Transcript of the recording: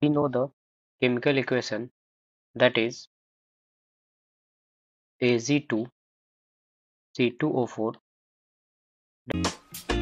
we know the chemical equation, that is Ag2C2O4